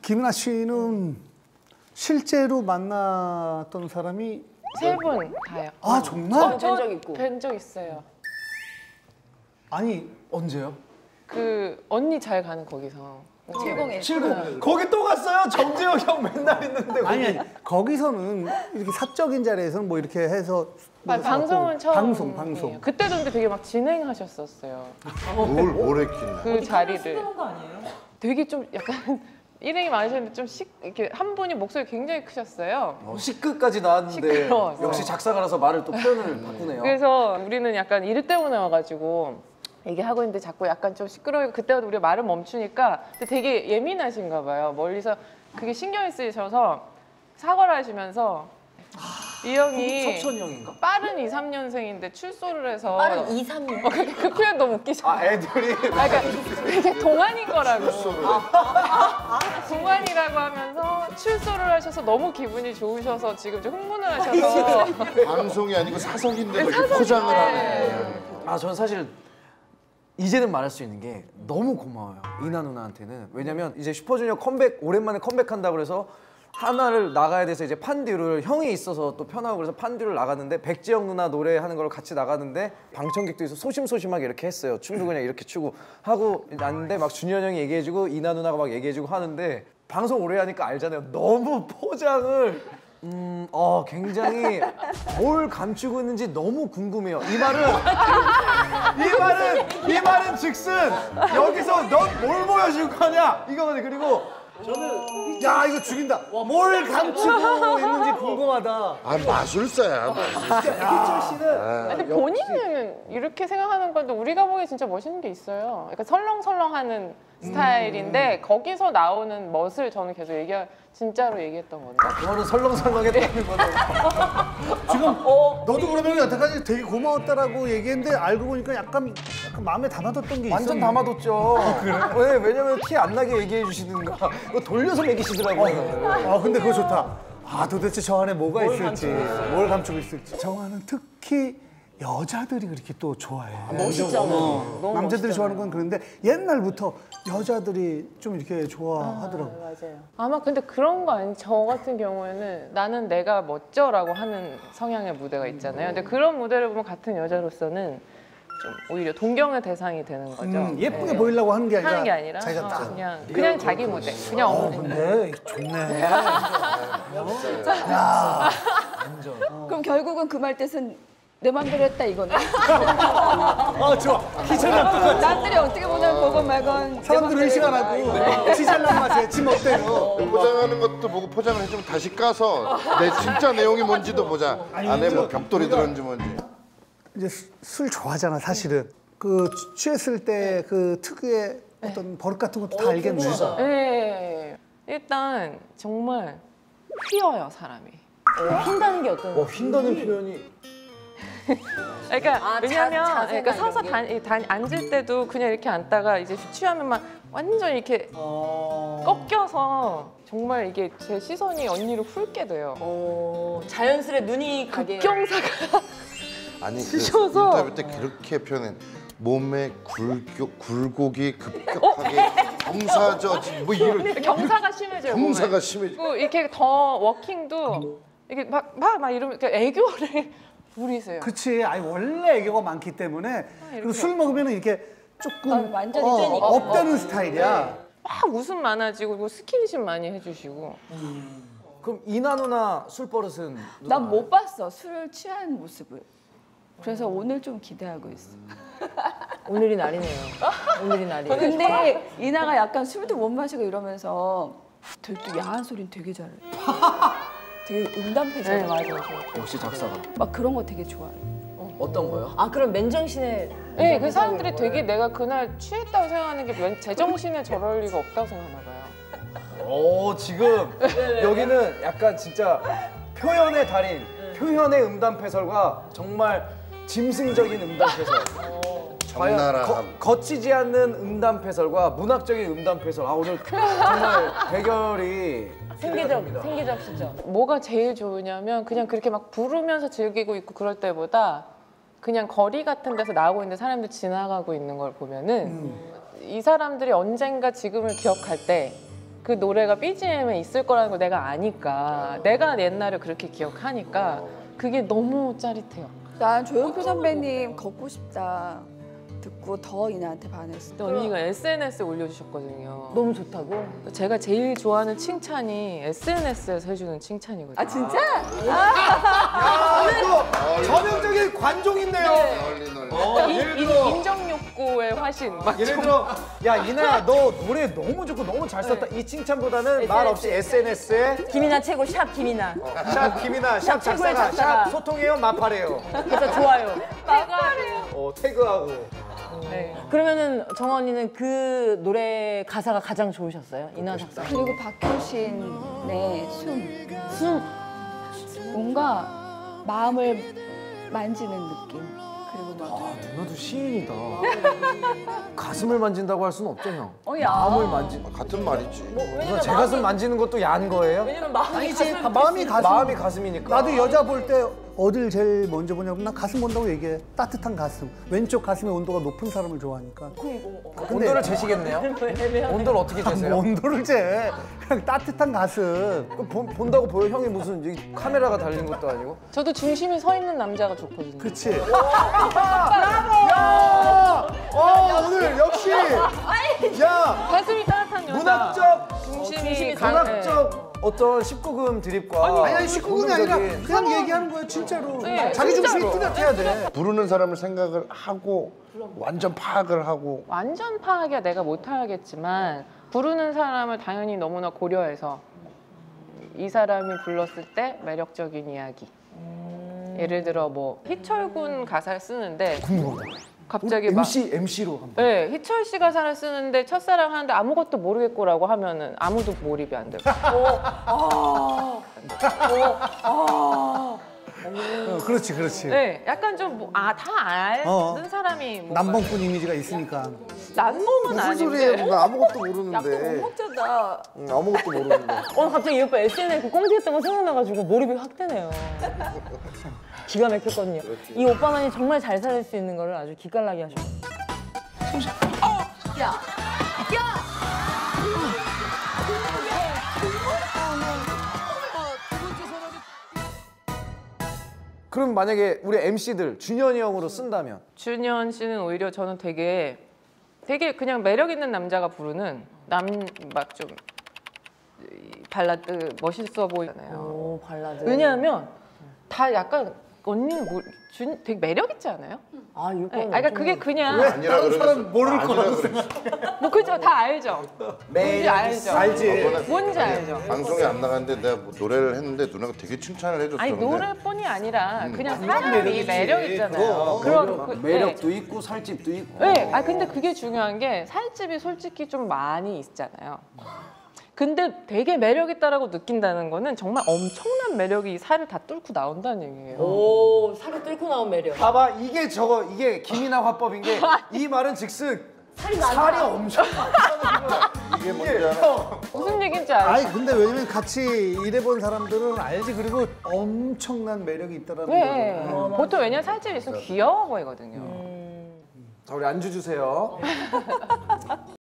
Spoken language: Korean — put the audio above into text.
김은하 씨는 실제로 만났던 사람이 3분 다요. 아 정말? 뵌적 있고. 뵌 적 있어요. 아니 언제요? 그 언니 잘 가는 거기서. 70에. 70. 거기 또 갔어요? 정재영 형 맨날 있는데. 아니 거기서는 이렇게 사적인 자리에서는 뭐 이렇게 해서 뭐 방송은 처음. 방송. 그때도 근데 되게 막 진행하셨었어요. 뭘 했길래? 그 자리를. 수동한 거 아니에요? 되게 좀 약간 일행이 많으셨는데 좀 이렇게 한 분이 목소리 굉장히 크셨어요. 시크까지 나왔는데 시끄러워서. 역시 작사가라서 말을 또 표현을 바꾸네요. 그래서 우리는 약간 일 때문에 와가지고 얘기하고 있는데 자꾸 약간 좀 시끄러워. 그때마다 우리가 말을 멈추니까 근데 되게 예민하신가 봐요. 멀리서 그게 신경이 쓰이셔서 사과를 하시면서 이 형이 석천이 형인가? 빠른 2, 3년생인데 출소를 해서 빠른 2, 3년. 그 표현 너무 웃기죠. 아 애들이 그러니까 되게 동안인 거라고. 동안이라고 하면서 출소를 하셔서 너무 기분이 좋으셔서 지금 좀 흥분을 하셔서. 방송이 아니고 사석인데 이렇게 포장을 하네. 아 전 사실 이제는 말할 수 있는 게 너무 고마워요 이나 누나한테는. 왜냐면 이제 슈퍼주니어 컴백 오랜만에 컴백한다고 그래서 하나를 나가야 돼서 이제 판듀를 형이 있어서 또 편하고 그래서 판듀를 나갔는데 백지영 누나 노래하는 걸 같이 나갔는데 방청객도 있어 소심소심하게 이렇게 했어요. 춤도 그냥 이렇게 추고 하고 났는데 막 준현 형이 얘기해주고 이나 누나가 막 얘기해주고 하는데 방송 오래 하니까 알잖아요. 너무 포장을 굉장히 뭘 감추고 있는지 너무 궁금해요. 이 말은 즉슨 여기서 넌 뭘 보여줄 거냐 이거거든요. 그리고 저는 야 이거 죽인다. 뭘 감추고 있는지 궁금하다. 아 마술사야. 희철 씨는 근데 본인은 이렇게 생각하는 건데 우리가 보기에 진짜 멋있는 게 있어요. 그러니까 설렁설렁하는 스타일인데 거기서 나오는 멋을 저는 계속 진짜로 얘기했던 건데. 그거는 설렁설렁했다는 거는 지금 너도 그러면 여태까지 되게 고마웠다라고 얘기했는데 알고 보니까 약간 마음에 담아뒀던 게 완전 있었네. 담아뒀죠. 그래? 왜냐면 티 안 나게 얘기해 주시는가. 이거 돌려서 매기시더라고요. 아 근데 그거 좋다. 아 도대체 저 안에 뭐가 있을지, 뭘 감추고 있을지. 정화는 특히 여자들이 그렇게 또 좋아해. 멋있잖아. 남자들이 좋아하는 건 그런데 옛날부터 여자들이 좀 이렇게 좋아하더라고. 맞아요. 아마 근데 그런 거 아니? 저 같은 경우에는 나는 내가 멋져라고 하는 성향의 무대가 있잖아요. 근데 그런 무대를 보면 같은 여자로서는 좀 오히려 동경의 대상이 되는 거죠. 예쁘게 네. 보이려고 하는 게 아니라 하는 게 아니라 자기가 딱. 그냥 자기 무대. 그냥 없는. 근데 좋네. 그럼 결국은 그 말 뜻은 내 맘대로 했다 이거네. 좋아. 희철이랑 똑같이. 남들이 어떻게 보면 보건 말건 사람들 의식하라고. 지잘난 맛에 지 멋대로. 포장하는 것도 보고 포장을 해주면 다시 까서 내 진짜 내용이 뭔지도 보자. 안에 뭐 벽돌이 들었는지 뭔지. 이제 술 좋아하잖아 사실은. 그 취했을 때 그 특유의 어떤 버릇 같은 것도 다 알겠네. 네. 일단 정말 휘어요 사람이. 핀다는 게 어떤? 휜다는 표현이 그러니까 왜냐면 자세가 그러니까 서서 이런 앉을 때도 그냥 이렇게 앉다가 이제 취하면 막 완전 이렇게 꺾여서 정말 이게 제 시선이 언니로 훑게 돼요. 자연스레 눈이 가게. 경사가 아니 그 쑤셔서. 인터뷰 때 그렇게 표현해. 몸에 굴곡이 급격하게 경사져지 뭐 이런 경사가 심해져요. 경사가 몸에. 심해져. 그리고 이렇게 더 워킹도 이게 막 이러면 그러니까 애교를 부리세요. 그치. 아니 원래 애교가 많기 때문에 그리고 술 먹으면 이렇게 조금 완전히 업되는 스타일이야. 막 웃음 많아지고 그리고 스킨십 많이 해주시고. 그럼 이나 누나 술 버릇은 난 못 봤어 술을 취한 모습을. 그래서 오늘 좀 기대하고 있어. 오늘이 날이네요. 오늘이 날이에요. 근데 이나가 약간 술도 못 마시고 이러면서 되게 또 야한 소리는 되게 잘해. 되게 음담패잖아. 네 맞아요. 역시 작사가 막 그런 거 되게 좋아해. 어떤 거요? 아 그럼 맨정신에. 네, 그 사람들이 되게 내가 그날 취했다고 생각하는 게 제정신에 저럴 리가 없다고 생각하나 봐요. 지금 여기는 약간 진짜 표현의 달인, 표현의 음담패설과 정말 짐승적인 음담패설. 적나라함. 거치지 않는 음담패설과 문학적인 음담패설. 오늘 정말 대결이 생기적 시죠. 뭐가 제일 좋으냐면 그냥 그렇게 막 부르면서 즐기고 있고 그럴 때보다 그냥 거리 같은 데서 나오고 있는데 사람들 지나가고 있는 걸 보면은 이 사람들이 언젠가 지금을 기억할 때 그 노래가 BGM에 있을 거라는 걸 내가 아니까 내가 옛날에 그렇게 기억하니까 그게 너무 짜릿해요. 난 조용필 선배님 걷고 싶다 듣고 더 이나한테 반했어. 근데 언니가 SNS에 올려주셨거든요. 너무 좋다고? 제가 제일 좋아하는 칭찬이 SNS에서 해주는 칭찬이거든요. 아 진짜? 또 전형적인 관종인데요. 널리. 인정 욕구의 화신. 막 예를 들어 야 이나야 너 노래 너무 좋고 너무 잘 썼다 이 칭찬보다는 말 없이 SNS에 김이나 최고 샵 김이나. 샵 김이나 샵 최고의 작사가 작사가. 샵 소통해요 마파래요 그래서 좋아요. 태그하고 네. 그러면은 정아 언니는 그 노래 가사가 가장 좋으셨어요? 이나 작사. 그리고 박효신의 숨. 뭔가 마음을 만지는 느낌. 그리고 막 누나도 시인이다 가슴을 만진다고 할 수는 없죠 형 야. 마음을 만진 같은 말이지. 누나 제 가슴 만지는 것도 야한 거예요? 왜냐면 마음이 아니지, 가슴을 마음이 가슴. 마음이 가슴이니까 나도 여자 볼 때 어딜 제일 먼저 보냐면 난 가슴 본다고 얘기해. 따뜻한 가슴. 왼쪽 가슴의 온도가 높은 사람을 좋아하니까. 온도를 재시겠네요? 온도를 어떻게 재세요? 온도를 재. 그냥 따뜻한 가슴. 그럼 본다고 보여? 형이 무슨 여기 카메라가 달린 것도 아니고 저도 중심이 서 있는 남자가 좋거든요. 그치? 야! 오늘 역시! 야! 가슴이 따뜻한 여자. 문학적 중심이 문학적 어떤 19금 드립과 아니 19금이 아니라 본능적인 그냥 얘기하는 거야 진짜로. 네, 자기 중심이 진짜로. 뚜렷해야 돼. 부르는 사람을 생각을 하고 완전 파악을 하고 완전 파악이야 내가 못하겠지만 부르는 사람을 당연히 너무나 고려해서 이 사람이 불렀을 때 매력적인 이야기. 예를 들어 뭐 희철군 가사를 쓰는데 갑자기 막 MC로 한번 네, 희철 씨 가사를 쓰는데 첫사랑 하는데 아무것도 모르겠고라고 하면은 아무도 몰입이 안 되고. 그렇지 그렇지. 네, 약간 좀 다 아는 어. 사람이 뭔가 남봉꾼 이미지가 있으니까. 남봉은 무슨 아닌데. 소리예요? 나 아무것도 약간 모르는데. 원목자다. 아무것도 모르는데. 갑자기 이 오빠 SNL 그 꽁트 했던 거 생각나가지고 몰입이 확 되네요. 기가 막혔거든요. 이 오빠만이 정말 잘 살릴 수 있는 거를 아주 기깔나게 하셨어요. 그럼 만약에 우리 MC들 준현이 형으로 쓴다면 준현 씨는 오히려 저는 되게 그냥 매력 있는 남자가 부르는 막 좀 발라드 멋있어 보이잖아요. 오 발라드. 왜냐하면 다 약간 언니는 되게 매력 있지 않아요? 아 이 오빠. 네, 그러니까 그게 그냥 아니라 그러겠어. 사람 모를 아니라 거라고 그러겠어. 뭐 그죠 다 알죠. 뭔지 알죠. 알지. 뭔지 알죠. 방송에 안 나갔는데 내가 뭐 노래를 했는데 누나가 되게 칭찬을 해줬어. 아니 근데 노래뿐이 아니라 그냥 사람이 매력이지. 매력 있잖아요. 그런 매력도 있고 살집도 있고 네. 근데 그게 중요한 게 살집이 솔직히 좀 많이 있잖아요. 근데 되게 매력 있다라고 느낀다는 거는 정말 엄청난 매력이 이 살을 다 뚫고 나온다는 얘기예요. 오 살을 뚫고 나온 매력. 봐봐 이게 김이나 화법인 게 이 말은 즉슨 살이 엄청 이게 뭔지 알아? 무슨 얘기인지 알죠? 아니 근데 왜냐면 같이 일해본 사람들은 알지. 그리고 엄청난 매력이 있다라는 네. 거. 보통 왜냐면 살집이 있으면 귀여워 보이거든요. 자 우리 안주 주세요